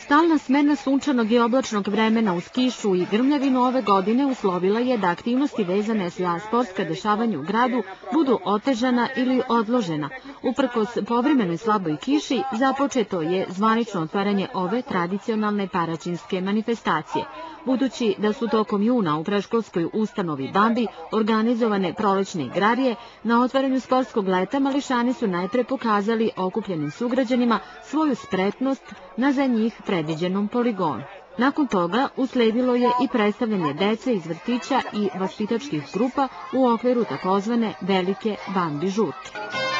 Stalna smena sunčanog i oblačnog vremena uz kišu i grmljavinu ove godine uslovila je da aktivnosti vezane za sportska dešavanja u gradu budu otežana ili odložena. Uprkos povremenoj slaboj kiši, započeto je zvanično otvaranje ove tradicionalne paraćinske manifestacije. Budući da su tokom juna u predškolskoj ustanovi Bambi organizovane prolećne igrarije, na otvaranju sportskog leta mališani su najpre pokazali okupljenim sugrađanima svoju spretnost na za njih predviđenom poligonu. Nakon toga usledilo je i predstavljanje dece iz vrtića i vaspitačkih grupa u okviru takozvane Velike Bambi žurke.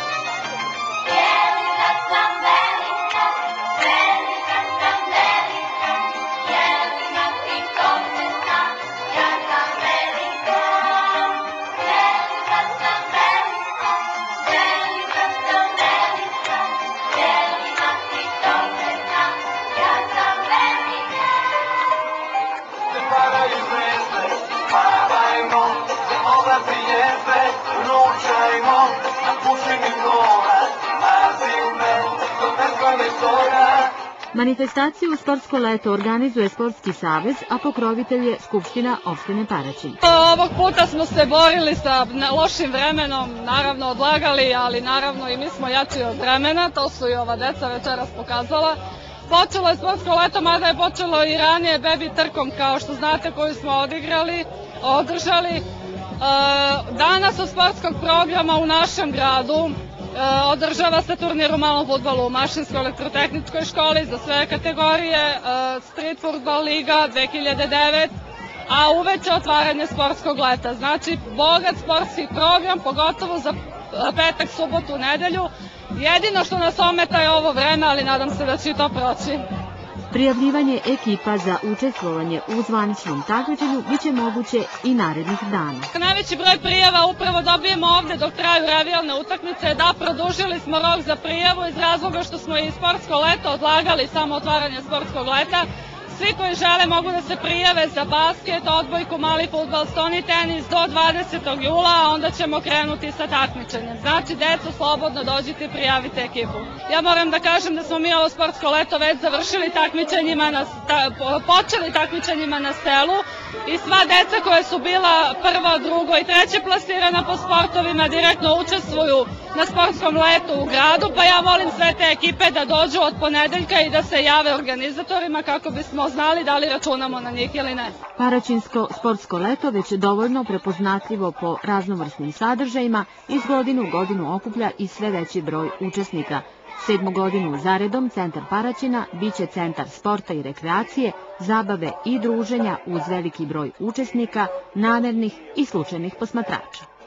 Manifestaciju Sportsko leto organizuje Sportski savez, a pokrovitelj je Skupština opštine Paraćin. Ovog puta smo se borili sa lošim vremenom, naravno odlagali, ali naravno i mi smo jači od vremena, to su i ova deca večeras pokazala. Počelo je Sportsko leto, mada je počelo i ranije bebi trkom, kao što znate, koju smo održali. Danas u sportskog programa u našem gradu održava se turnir u malom fudbalu u Mašinskoj elektrotehničkoj školi za sve kategorije, Street Fudbal Liga 2009, a uveče otvaranje sportskog leta. Znači, bogat sportski program, pogotovo za petak, subotu, nedelju. Jedino što nas ometa je ovo vreme, ali nadam se da će i to proći. Prijavljivanje ekipa za učestvovanje u zvaničnom takmičenju biće moguće i narednih dana. Najveći broj prijava upravo dobijemo ovde dok traju revijalne utakmice. Da, produžili smo rok za prijavu iz razloga što smo i sportsko leto odlagali, samo otvaranje sportskog leta. Svi koji žele mogu da se prijave za basket, odbojku, mali fudbal, stoni tenis do 20. jula, a onda ćemo krenuti sa takmičenjem. Znači, deco, slobodno dođite i prijavite ekipu. Ja moram da kažem da smo mi ovo sportsko leto već završili počeli takmičenjima na selu i sva deca koja su bila prvo, drugo i treće plasirana po sportovima direktno učestvuju na sportskom letu u gradu, pa ja molim sve te ekipe da dođu od ponedeljka i da se jave organizatorima kako bismo znali da li računamo na njih ili ne. Paraćinsko sportsko leto već dovoljno prepoznatljivo po raznovrsnim sadržajima iz godine u godinu okuplja i sve veći broj učesnika. 7. godinu zaredom centar Paraćina biće centar sporta i rekreacije, zabave i druženja uz veliki broj učesnika, namernih i slučajnih posmatrača.